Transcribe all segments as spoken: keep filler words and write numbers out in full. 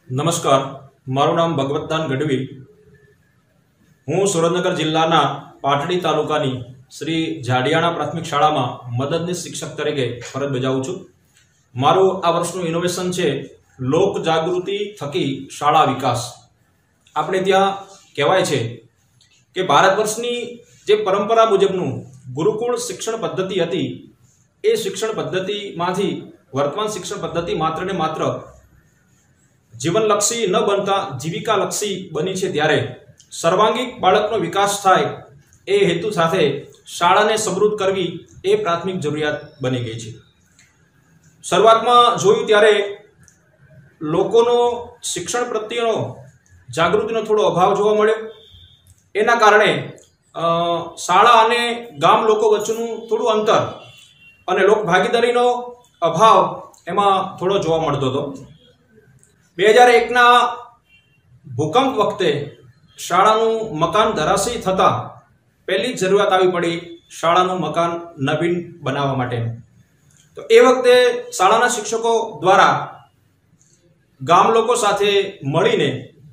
નમસ્કાર, મારું નામ ભગવતદાન ગઢવી. હું સુરેન્દ્રનગર જિલ્લાના પાટડી તાલુકાની શ્રી જાડિયાણા પ્રાથમિક શાળામાં મદદનીશ શિક્ષક તરીકે ફરજ બજાવું છું. મારું આ વર્ષનું ઇનોવેશન છે લોક જાગૃતિ થકી શાળા વિકાસ. આપણે ત્યાં કહેવાય છે કે ભારત વર્ષની જે પરંપરા મુજબનું ગુરુકુળ શિક્ષણ પદ્ધતિ હતી એ શિક્ષણ પદ્ધતિમાંથી વર્તમાન શિક્ષણ પદ્ધતિ માત્ર ને માત્ર જીવનલક્ષી ન બનતા જીવિકાલક્ષી બની છે. ત્યારે સર્વાંગીક બાળકનો વિકાસ થાય એ હેતુ સાથે શાળાને સમૃદ્ધ કરવી એ પ્રાથમિક જરૂરિયાત બની ગઈ છે. શરૂઆતમાં જોયું ત્યારે લોકોનો શિક્ષણ પ્રત્યેનો જાગૃતિનો થોડો અભાવ જોવા મળ્યો. એના કારણે શાળા અને ગામ લોકો વચ્ચેનું થોડું અંતર અને લોક ભાગીદારીનો અભાવ એમાં થોડો જોવા મળતો હતો. બે હજાર એકના ભૂકંપ વખતે શાળાનું મકાન ધરાશયી થતાં પહેલી જ જરૂરિયાત આવી પડી શાળાનું મકાન નવીન બનાવવા માટે. તો એ વખતે શાળાના શિક્ષકો દ્વારા ગામ લોકો સાથે મળીને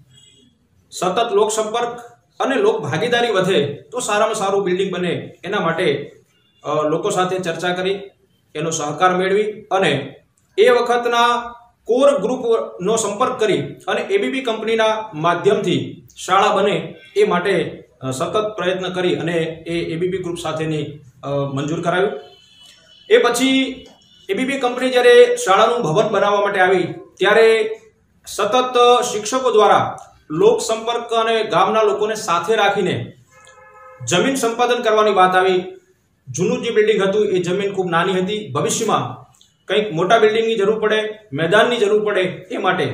સતત લોકસંપર્ક અને લોક ભાગીદારી વધે તો સારામાં સારું બિલ્ડિંગ બને એના માટે લોકો સાથે ચર્ચા કરી, એનો સહકાર મેળવી અને એ વખતના કોર ગ્રુપનો સંપર્ક કરી અને એબીબી કંપનીના માધ્યમથી શાળા બને એ માટે સતત પ્રયત્ન કરી અને એ એબીબી ગ્રુપ સાથેની મંજૂર કરાવ્યું. એ પછી એબીબી કંપની જ્યારે શાળાનું ભવન બનાવવા માટે આવી ત્યારે સતત શિક્ષકો દ્વારા લોક સંપર્ક અને ગામના લોકોને સાથે રાખીને જમીન સંપાદન કરવાની વાત આવી. જૂનું જે બિલ્ડિંગ હતું એ જમીન ખૂબ નાની હતી. ભવિષ્યમાં કંઈક મોટા બિલ્ડિંગની જરૂર પડે, મેદાનની જરૂર પડે એ માટે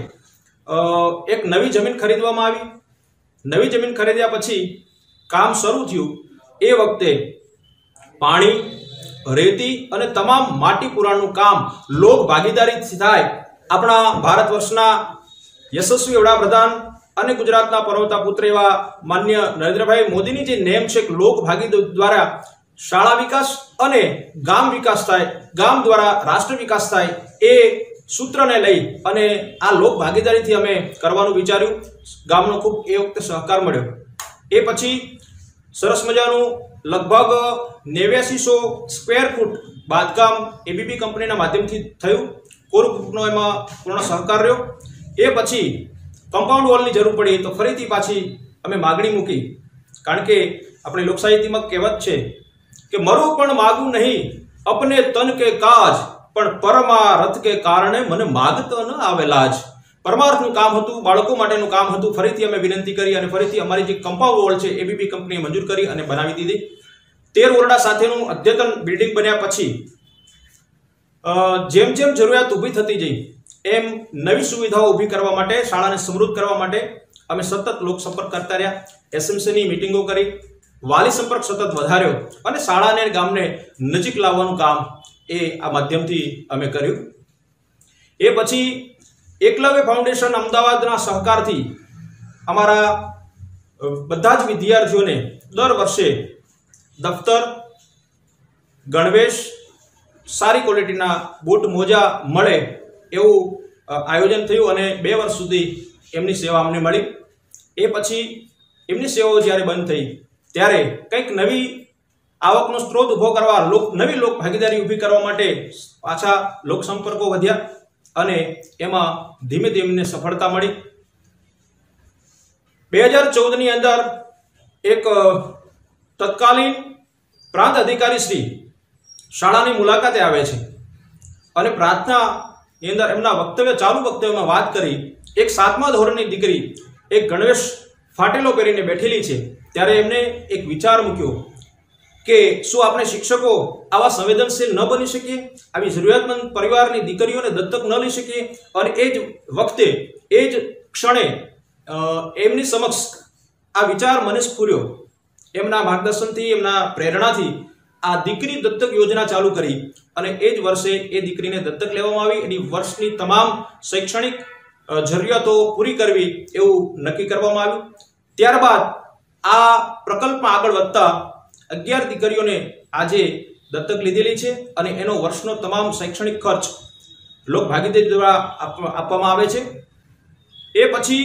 એક નવી જમીન ખરીદવામાં આવી. નવી જમીન ખરીદ્યા પછી કામ શરૂ થયું. એ વખતે પાણી, રેતી અને તમામ માટી પુરાણનું કામ લોક ભાગીદારીથી થાય. આપણા ભારત વર્ષના યશસ્વી વડાપ્રધાન અને ગુજરાતના પનોતા પુત્ર એવા માન્ય નરેન્દ્રભાઈ મોદીની જે નેમ છે લોક ભાગીદારી દ્વારા શાળા વિકાસ અને ગામ વિકાસ થાય, ગામ દ્વારા રાષ્ટ્ર વિકાસ થાય, એ સૂત્રને લઈ અને આ લોક ભાગીદારીથી અમે કરવાનું વિચાર્યું. ગામનો ખૂબ એ વખતે સહકાર મળ્યો. એ પછી સરસ મજાનું લગભગ નેવ્યાસીસો સ્ક્વેર ફૂટ બાંધકામ એબીબી કંપનીના માધ્યમથી થયું. કોર ગ્રુપનો એમાં પૂર્ણ સહકાર રહ્યો. એ પછી કમ્પાઉન્ડ વોલની જરૂર પડી તો ફરીથી પાછી અમે માગણી મૂકી. કારણ કે આપણી લોકસાહિત્યમાં કહેવત છે કે મરું પણ માગું નહીં અપને તન કે કાજ, પણ પરમાર્થ કે કારણે મને માગતા ન આવેલા જ. પરમાર્થનું કામ હતું, બાળકો માટેનું કામ હતું. ફરીથી અમે વિનંતી કરી અને ફરીથી અમારી જે કમ્પાઉન્ડ વોલ છે એબીબી કંપનીએ મંજૂર કરી અને બનાવી દીધી. તેર ઓરડા સાથેનું અદ્યતન બિલ્ડિંગ બન્યા પછી જેમ જેમ જરૂરિયાત ઊભી થતી જઈ એમ નવી સુવિધાઓ ઊભી કરવા માટે, શાળાને સમૃદ્ધ કરવા માટે અમે સતત લોકસંપર્ક કરતા રહ્યા. એસએમસીની મિટિંગો કરી, વાલી સંપર્ક સતત વધાર્યો અને શાળાને ગામને નજીક લાવવાનું કામ એ આ માધ્યમથી અમે કર્યું. એ પછી એકલવ્ય ફાઉન્ડેશન અમદાવાદના સહકારથી અમારા બધા જ વિદ્યાર્થીઓને દર વર્ષે દફતર, ગણવેશ, સારી ક્વોલિટીના બૂટ, મોજા મળે એવું આયોજન થયું અને બે વર્ષ સુધી એમની સેવા અમને મળી. એ પછી એમની સેવાઓ જ્યારે બંધ થઈ ત્યારે કંઈક નવી આવકનો સ્ત્રોત ઊભો કરવા, લોક નવી લોક ભાગીદારી ઊભી કરવા માટે પાછા લોક સંપર્કો વધ્યા અને એમાં ધીમે ધીમે સફળતા મળી. બે હજાર ચૌદની અંદર એક તત્કાલીન પ્રાંત અધિકારી શ્રી શાળાની મુલાકાતે આવે છે અને પ્રાર્થનાની અંદર એમના વક્તવ્ય ચાલુ વક્તવ્યમાં વાત કરી. એક સાતમા ધોરણની દીકરી એક ગણવેશ ફાટેલો પહેરીને બેઠેલી છે ત્યારે એમને એક વિચાર મૂક્યો કે શું આપણે શિક્ષકો આવા સંવેદનશીલ ન બની શકીએ, આવી જરૂરિયાતમંદ પરિવારની દીકરીઓને દત્તક ન લઈ શકીએ. અને એ જ વખતે એ જ ક્ષણે એમની સમક્ષ આ વિચાર મને સ્ફુર્યો. એમના માર્ગદર્શનથી, એમના પ્રેરણાથી આ દીકરી દત્તક યોજના ચાલુ કરી અને એ જ વર્ષે એ દીકરીને દત્તક લેવામાં આવી. એની વર્ષની તમામ શૈક્ષણિક જરૂરિયાતો પૂરી કરવી એવું નક્કી કરવામાં આવ્યું. ત્યારબાદ આ પ્રકલ્પમાં આગળ વધતા અગિયાર દીકરીઓને આજે દત્તક લીધેલી છે અને એનો વર્ષનો તમામ શૈક્ષણિક ખર્ચ લોક ભાગીદારી દ્વારા આપવામાં આવે છે. એ પછી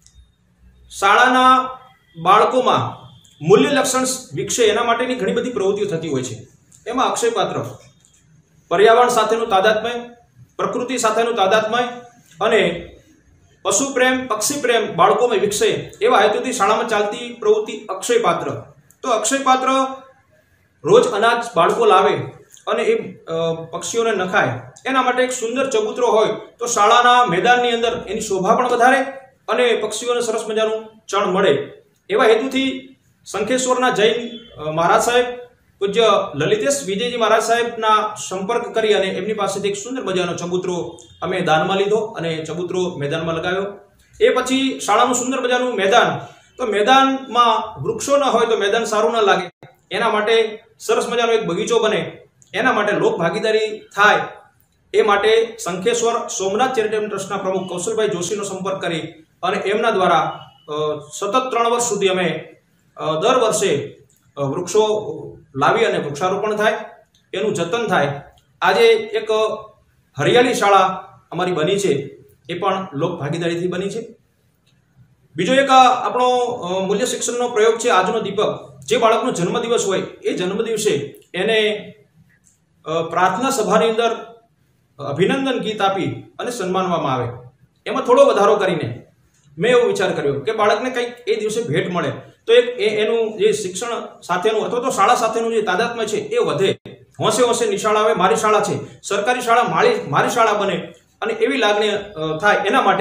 શાળાના બાળકોમાં મૂલ્ય લક્ષણ વિકસે એના માટેની ઘણી બધી પ્રવૃત્તિઓ થતી હોય છે. એમાં અક્ષયપાત્ર પર્યાવરણ સાથેનું તાદાત્મ્ય, પ્રકૃતિ સાથેનું તાદાત્મ્ય અને પશુ પ્રેમ, પક્ષી પ્રેમ બાળકોમાં વિકસે એવા હેતુથી શાળામાં ચાલતી પ્રવૃત્તિ અક્ષયપાત્ર. તો અક્ષયપાત્ર રોજ અનાજ બાળકો લાવે અને એ પક્ષીઓને નખાય એના માટે એક સુંદર ચબૂતરો હોય તો શાળાના મેદાનની અંદર એની શોભા પણ વધારે અને પક્ષીઓને સરસ મજાનું ચણ મળે એવા હેતુથી શંખેશ્વરના જૈન મહારાજ સાહેબ પૂજ્ય લલિતેશ વિજયજી મહારાજ સાહેબના સંપર્ક કરી અને એમની પાસેથી એક સુંદર મજાનો ચબૂતરો અમે દાનમાં લીધો અને ચબૂતરો મેદાનમાં લગાવ્યો. એ પછી શાળાનું સુંદર મજાનું મેદાન. તો મેદાનમાં વૃક્ષો ન હોય તો મેદાન સારું ન લાગે. એના માટે સરસ મજાનો એક બગીચો બને એના માટે લોક ભાગીદારી થાય એ માટે શંખેશ્વર સોમનાથ ચેરિટેબલ ટ્રસ્ટના પ્રમુખ કૌશલભાઈ જોશીનો સંપર્ક કરી અને એમના દ્વારા સતત ત્રણ વર્ષ સુધી અમે દર વર્ષે વૃક્ષો લાવી અને વૃક્ષારોપણ થાય, એનું જતન થાય. આજે એક હરિયાળી શાળા અમારી બની છે એ પણ લોક ભાગીદારીથી બની છે. બીજો એક આપણો મૂલ્ય શિક્ષણનો પ્રયોગ છે આજનો દીપક. જે બાળકનો જન્મદિવસ હોય એ જન્મદિવસે એને પ્રાર્થના સભાની અંદર અભિનંદન ગીત આપી અને સન્માનવામાં આવે. એમાં થોડો વધારો કરીને મેં એવો વિચાર કર્યો કે બાળકને કંઈક એ દિવસે ભેટ મળે તો એક એનું જે શિક્ષણ સાથેનું અથવા તો શાળા સાથેનું જે તાદાત્મ્ય છે એ વધે. હોંશે હોંશે નિશાળા આવે, મારી શાળા છે, સરકારી શાળા મારી મારી શાળા બને અને એવી લાગણી થાય. એના માટે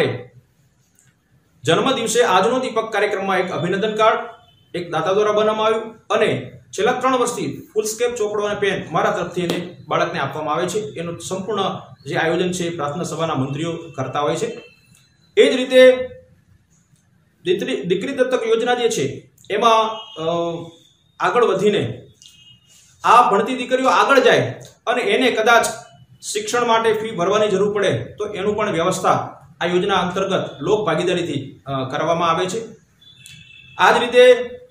જન્મદિવસે આજનો દીપક કાર્યક્રમમાં એક અભિનંદન કાર્ડ એક દાતા દ્વારા બનાવવામાં આવ્યું અને છેલ્લા ત્રણ વર્ષથી ફૂલસ્કેપ ચોપડો અને પેન મારા તરફથી એને બાળકને આપવામાં આવે છે. એનું સંપૂર્ણ જે આયોજન છે પ્રાર્થના સભાના મંત્રીઓ કરતા હોય છે. એ જ રીતે દીકરી દીકરી દત્તક યોજના જે છે એમાં આગળ વધીને આ ભણતી દીકરીઓ આગળ જાય અને એને કદાચ શિક્ષણ માટે ફી ભરવાની જરૂર પડે તો એનું પણ વ્યવસ્થા આ યોજના અંતર્ગત લોક ભાગીદારીથી કરવામાં આવે છે. આ જ રીતે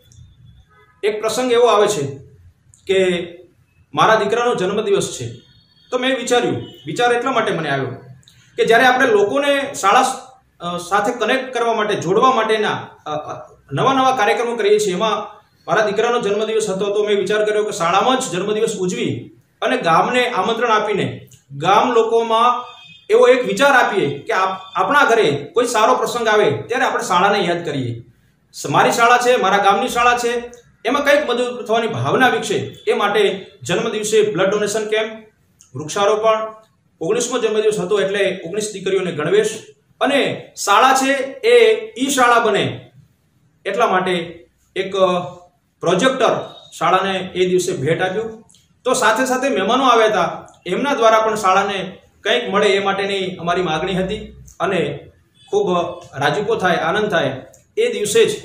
એક પ્રસંગ એવો આવે છે કે મારા દીકરાનો જન્મદિવસ છે તો મેં વિચાર્યું વિચાર એટલા માટે મને આવ્યો કે જ્યારે આપણે લોકોને શાળા સાથે કનેક્ટ કરવા માટે, જોડવા માટેના નવા નવા કાર્યક્રમો કરીએ છીએ. એમાં મારા દીકરાનો જન્મદિવસ હતો તો મેં વિચાર કર્યો કે શાળામાં જ જન્મદિવસ ઉજવી અને ગામને આમંત્રણ આપીને ગામ લોકોમાં એવો એક વિચાર આપીએ કે આપણા ઘરે કોઈ સારો પ્રસંગ આવે ત્યારે આપણે શાળાને યાદ કરીએ. મારી શાળા છે, મારા ગામની શાળા છે, એમાં કંઈક મદદ થવાની ભાવના વિકસે એ માટે જન્મદિવસે બ્લડ ડોનેશન કેમ્પ, વૃક્ષારોપણ, ઓગણીસમો જન્મદિવસ હતો એટલે ઓગણીસ દીકરીઓને ગણવેશ અને શાળા છે એ ઈ શાળા બને એટલા માટે એક પ્રોજેક્ટર શાળાને એ દિવસે ભેટ આપ્યું. તો સાથે સાથે મહેમાનો આવ્યા હતા એમના દ્વારા પણ શાળાને કંઈક મળે એ માટેની અમારી માગણી હતી અને ખૂબ રાજીપો થાય, આનંદ થાય. એ દિવસે જ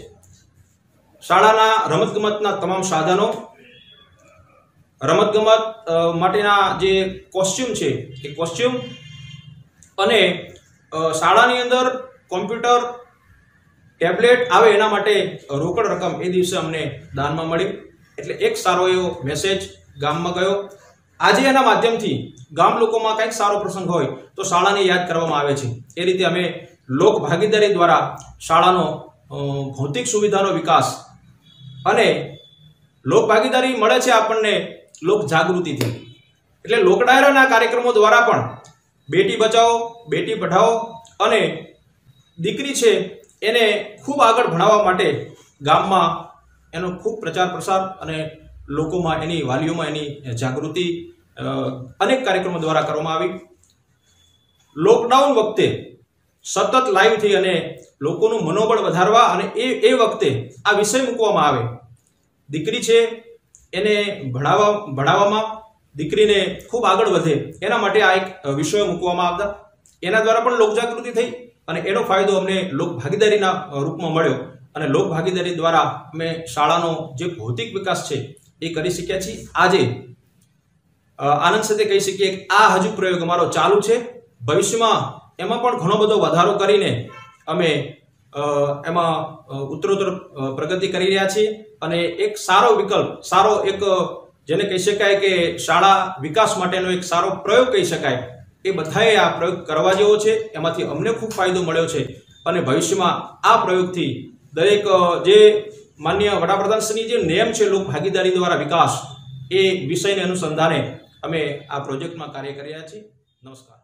શાળાના રમતગમતના તમામ સાધનો, રમતગમત માટેના જે કોસ્ચ્યુમ છે એ કોસ્ચ્યુમ અને શાળાની અંદર કોમ્પ્યુટર, ટેબ્લેટ આવે એના માટે રોકડ રકમ એ દિવસે અમને દાનમાં મળી. એટલે એક સારો એવો મેસેજ ગામમાં ગયો. આજે એના માધ્યમથી ગામ લોકોમાં કંઈક સારો પ્રસંગ હોય તો શાળાને યાદ કરવામાં આવે છે. એ રીતે અમે લોક ભાગીદારી દ્વારા શાળાનો ભૌતિક સુવિધાનો વિકાસ અને લોક ભાગીદારી મળે છે આપણને લોક જાગૃતિથી. એટલે લોક ડાયરાના કાર્યક્રમો દ્વારા પણ બેટી બચાવો, બેટી પઢાઓ અને દીકરી છે એને ખૂબ આગળ ભણાવવા માટે ગામમાં એનો ખૂબ પ્રચાર પ્રસાર અને લોકોમાં એની વાલીઓમાં એની જાગૃતિ અનેક કાર્યક્રમો દ્વારા કરવામાં આવી. લોકડાઉન વખતે સતત લાઈવ થઈ અને લોકોનું મનોબળ વધારવા અને એ એ વખતે આ વિષય મૂકવામાં આવે. દીકરી છે એને ભણાવવા ભણાવવામાં દીકરીને ખૂબ આગળ વધે એના માટે આ એક વિષયો મૂકવામાં આવતા. એના દ્વારા પણ લોકજાગૃતિ થઈ અને એનો ફાયદો અમને લોક ભાગીદારીના રૂપમાં મળ્યો અને લોક ભાગીદારી દ્વારા અમે શાળાનો જે ભૌતિક વિકાસ છે એ કરી શક્યા છીએ. આજે આનંદ સાથે કહી શકીએ કે આ હજુ પ્રયોગ અમારો ચાલુ છે. ભવિષ્યમાં એમાં પણ ઘણો બધો વધારો કરીને અમે એમાં ઉત્તરોત્તર પ્રગતિ કરી રહ્યા છીએ અને એક સારો વિકલ્પ, સારો એક જેને કહી શકાય કે શાળા વિકાસ માટેનો એક સારો પ્રયોગ કહી શકાય એ બધાએ આ પ્રયોગ કરવા જેવો છે. એમાંથી અમને ખૂબ ફાયદો મળ્યો છે અને ભવિષ્યમાં આ પ્રયોગથી દરેક જે માન્ય વડાપ્રધાનશ્રીની જે નેમ છે લોક ભાગીદારી દ્વારા વિકાસ, એ વિષયને અનુસંધાને અમે આ પ્રોજેક્ટમાં કાર્ય કરી રહ્યા છીએ. નમસ્કાર.